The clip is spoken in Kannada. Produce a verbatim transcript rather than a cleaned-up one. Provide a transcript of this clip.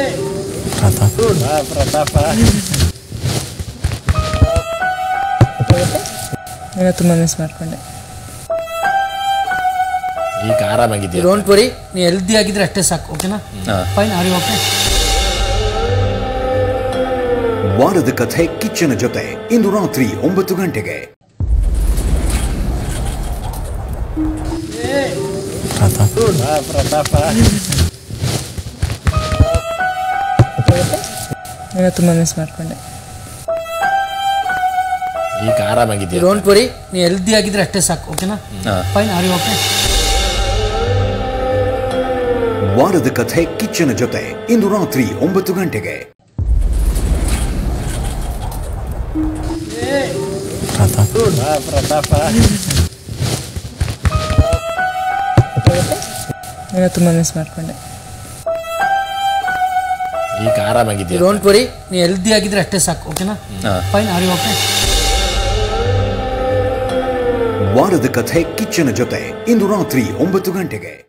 ಪ್ರತಾಪ ಪ್ರತಾಪ ನಾನು ತುಂಬ ಮಿಸ್ ಮಾಡ್ಕೊಂಡೆ. ಈಗ ಆರಾಮಾಗಿದ್ದೀಯ? ಡೋಂಟ್ ವರಿ, ನೀ ಹೆಲ್ದಿ ಆಗಿದ್ರೆ ಅಷ್ಟೇ ಸಾಕು. ಓಕೆನಾ? ಫೈನ್. Are you okay? ವಾರದ ಕಥೆ ಕಿಚ್ಚನ ಜೊತೆ ಇಂದು ರಾತ್ರಿ ಒಂಬತ್ತು ಗಂಟೆಗೆ. ಪ್ರತಾಪ ಪ್ರತಾಪ ನಾನು ತುಂಬ ಮಿಸ್ ಮಾಡ್ಕೊಂಡೆ. ಈಗ ಆರಾಮಾಗಿದ್ದೀಯ? ಡೋಂಟ್ ವರಿ, ನೀ ಹೆಲ್ದಿ ಆಗಿದ್ರೆ ಅಷ್ಟೇ ಸಾಕು. ಓಕೆನಾ? ಫೈನ್. Are you okay? ವಾರದ ಕಥೆ ಕಿಚ್ಚನ ಜೊತೆ ಇಂದು ರಾತ್ರಿ ಒಂಬತ್ತು ಗಂಟೆಗೆ. ಪ್ರತಾಪ ಪ್ರತಾಪ ನಾನು ತುಂಬ ಮಿಸ್ ಮಾಡ್ಕೊಂಡೆ. ಈಗ ಆರಾಮಾಗಿದ್ದೀಯ? ಡೋಂಟ್ ವರಿ, ನೀ ಹೆಲ್ದಿ ಆಗಿದ್ರೆ ಅಷ್ಟೇ ಸಾಕು. ಓಕೆನಾ? ಫೈನ್. Are you okay? ವಾರದ ಕಥೆ ಕಿಚ್ಚನ ಜೊತೆ ಇಂದು ರಾತ್ರಿ ಒಂಬತ್ತು ಗಂಟೆಗೆ.